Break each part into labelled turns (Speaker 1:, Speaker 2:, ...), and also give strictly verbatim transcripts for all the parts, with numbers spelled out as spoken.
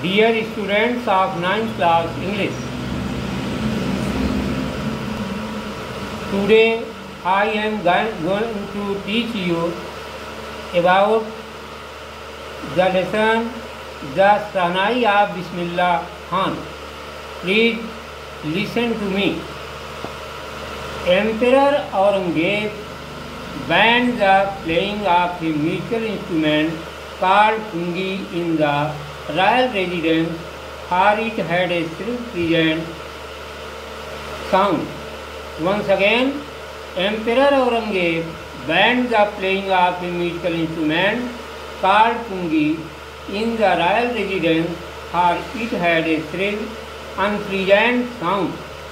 Speaker 1: Dear students of ninth class English, today I am going to teach you about the lesson The Sahnai of Bismillah Khan. Please listen to me. Emperor Aurangzeb banned the playing of a musical instrument called pungi in the royal residence, for it had a string-present sound. Once again, Emperor Aurangzeb banned the playing of a musical instrument called pungi in the royal residence, for it had a shrill, unpleasant sound.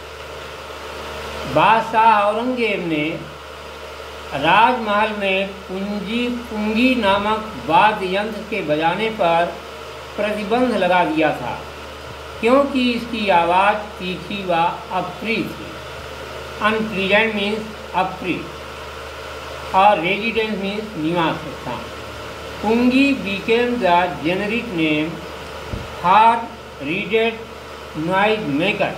Speaker 1: बादशाह औरंगजेब ने राजमहल में पुंजी पुंगी नामक वाद्य यंत्र के बजाने पर प्रतिबंध लगा दिया था, क्योंकि इसकी आवाज़ तीखी व अप्रिय थी। अनप्लीजेंट मीन्स अप्रिय और रेजिडेंस मीन्स निवास स्थान। Pungi became the generic name for reeded noise maker.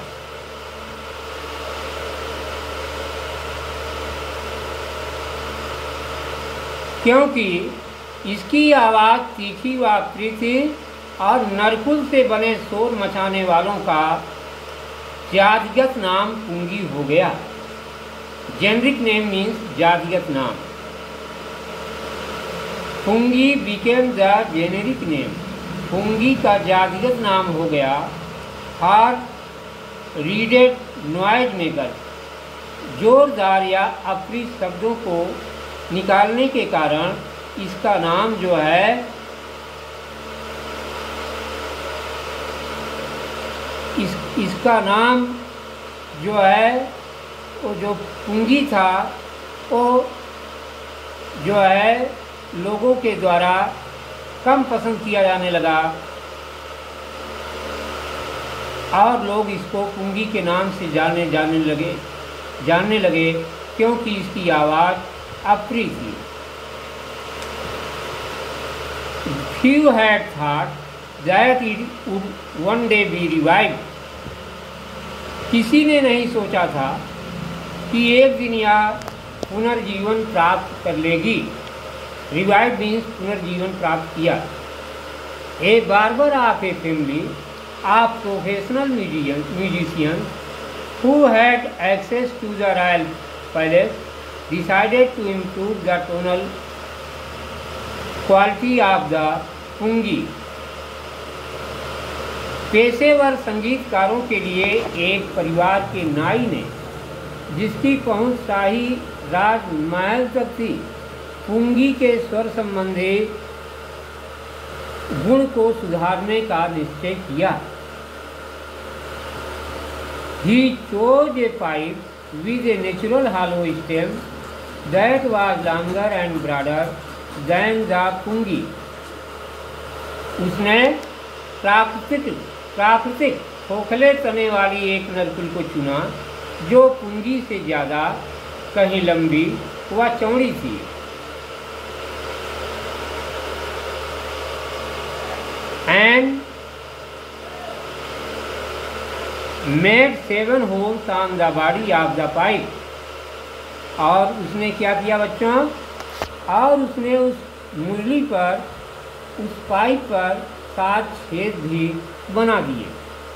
Speaker 1: क्योंकि इसकी आवाज़ तीखी व अप्रिय थी और नरकुल से बने शोर मचाने वालों का जातिगत नाम पुंगी हो गया। जेनरिक नेम मीन्स जातिगत नाम। Pungi became the generic name, पुंगी का जातिगत नाम हो गया। फॉर रीडेड नॉइज मेकर, जोरदार या अप्रिय शब्दों को निकालने के कारण इसका नाम जो है इस इसका नाम जो है वो जो पुंगी था वो जो है लोगों के द्वारा कम पसंद किया जाने लगा और लोग इसको पुंगी के नाम से जाने जाने लगे जानने लगे क्योंकि इसकी आवाज़ अप्रिय थी। Few had thought that it would one day be revived. किसी ने नहीं सोचा था कि एक दिन यह पुनर्जीवन प्राप्त कर लेगी। Revived means पुनर्जीवन प्राप्त किया। A barber of a family of professional musicians who had access to the royal palace decided to improve the tonal quality of the pungi. पेशेवर संगीतकारों के लिए एक परिवार के नाई ने, जिसकी पहुंच शाही राजमहल तक थी, पुंगी के स्वर संबंधी गुण को सुधारने का निश्चय किया। He chose a pipe with a natural hollow stem that was longer and broader than the pungi. उसने प्राकृतिक प्राकृतिक खोखले तने वाली एक नरकुल को चुना जो पुंगी से ज़्यादा कहीं लंबी व चौड़ी थी। And made seven holes on the body of the pipe. और उसने क्या किया बच्चों? और उसने उस मुरली पर, उस पाइप पर सात छेद भी बना दिए।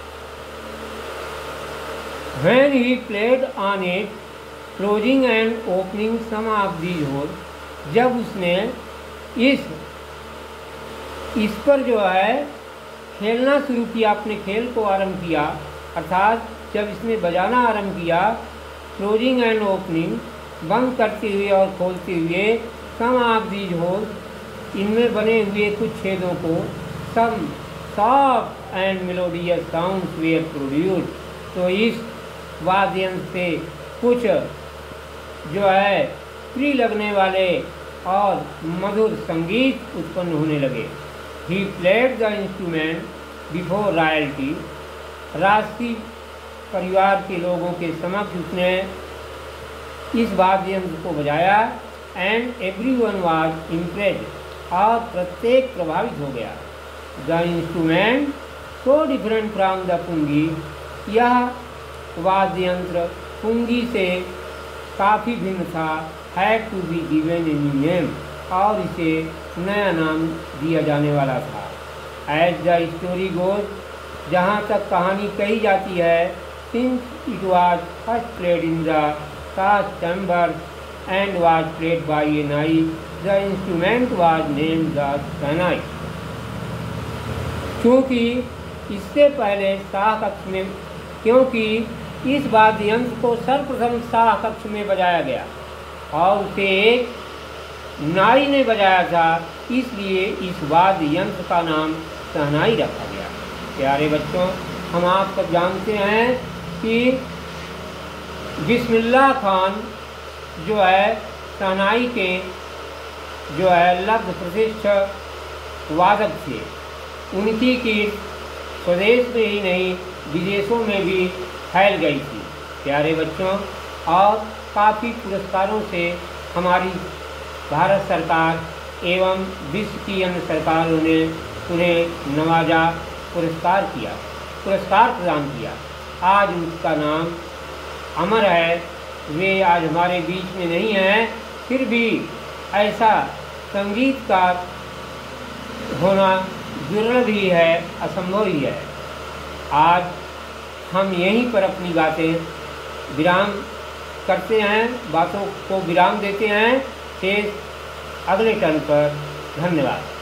Speaker 1: When he played on it, closing and opening some of these holes, जब उसने इस इस पर जो है खेलना शुरू किया, अपने खेल को आरंभ किया, अर्थात जब इसने बजाना आरंभ किया, क्लोजिंग एंड ओपनिंग, बंद करते हुए और खोलते हुए, सम ऑफ दीज होल्स, इनमें बने हुए कुछ छेदों को, some soft and melodious sounds were produced, तो इस वाद्य यंत्र से कुछ जो है प्रिय लगने वाले और मधुर संगीत उत्पन्न होने लगे। He played the instrument before royalty, राजसी परिवार के लोगों के समक्ष उसने इस वाद्य यंत्र को बजाया। And every one was impressed, और प्रत्येक प्रभावित हो गया। The instrument so different from the pungi. यह वाद्य यंत्र पुंगी से काफ़ी भिन्न था। Had to be given a new name, और इसे नया नाम दिया जाने वाला था। एज द स्टोरी गोज, जहाँ तक कहानी कही जाती है, since it was first played in the caste chamber and was played by a nai, the instrument was named the shehnai. क्योंकि इससे पहले शाह कक्ष में क्योंकि इस वाद्य यंत्र को सर्वप्रथम शाह कक्ष में बजाया गया और उसे एक नाई ने बजाया था, इसलिए इस वाद्य यंत्र का नाम शहनाई रखा गया। प्यारे बच्चों, हम आप सब जानते हैं कि बिस्मिल्लाह खान जो है शहनाई के जो है लब्ध प्रतिष्ठ वादक थे। उनकी कीर्ति स्वदेश में ही नहीं विदेशों में भी फैल गई थी। प्यारे बच्चों, और काफ़ी पुरस्कारों से हमारी भारत सरकार एवं विश्व की अन्य सरकारों ने उन्हें नवाजा, पुरस्कार किया पुरस्कार प्रदान किया। आज उनका नाम अमर है। वे आज हमारे बीच में नहीं हैं, फिर भी ऐसा संगीतकार होना दुर्लभ ही है, असंभव ही है। आज हम यहीं पर अपनी बातें विराम करते हैं, बातों को विराम देते हैं। शेष अगले टर्न पर। धन्यवाद।